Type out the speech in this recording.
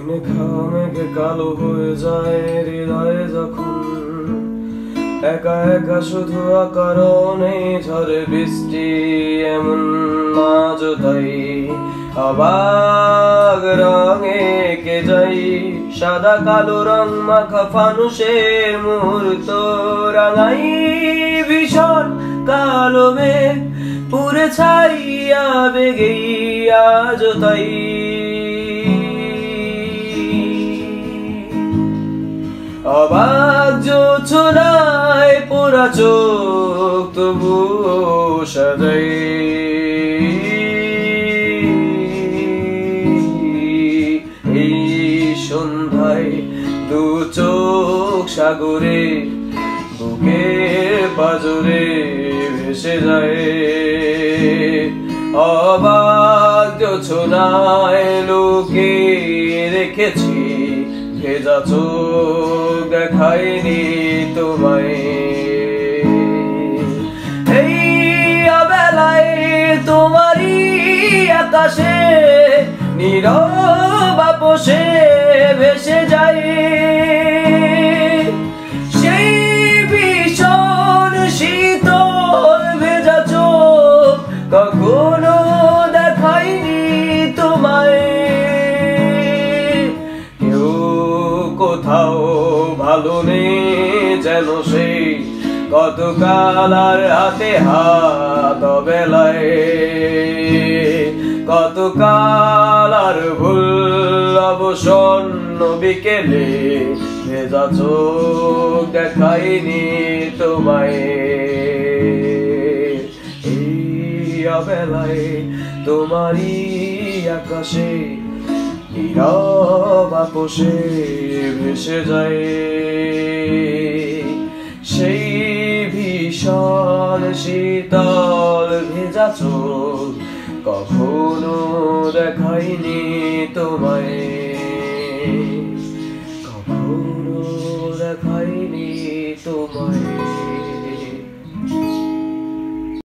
মেঘে কালো হয়ে যায় হৃদয়ে যখন একা একা শুধু অকারণে ঝরে বৃষ্টি এমন মাঝ তাই অবাক রঙে কে যাই সাদা কালো রং মাখা ফানুষের মুহূর্ত রাঙাই ভীষণ কালো মেঘ পুরে ছাইয়া বেগে আজ তাই অবাক জোছনায় পোড়া চোখ তবু সাজাই এই সন্ধ্যায় দু চোখ সাগরে বুকের পাজরে ভেসে যায় অবাক জোছনায় লোকে রেখেছি ভেজা চোখ দেখায়নি তোমায় এই অবেলায় তোমারই আকাশে নীরব আপোষে ভেসে যায় সেই ভীষণ শীতল ভেজা চোখ কখনো দেখায়নি তোমায় কোথাও ভালো নেই যেন সেই কতকাল আর হাতে হাত বেলায় কতকাল আর ভুল অবসন্ন বিকেলে ভেজা চোখ দেখায়নি তোমায় এই অবেলায় তোমারই আকাশে নীরব আপোষে ভেসে যায় সেই ভীষণ শীতল ভেজা চোখ কখনো দেখায়নি তোমায় কখনো দেখায়নি তোমায়।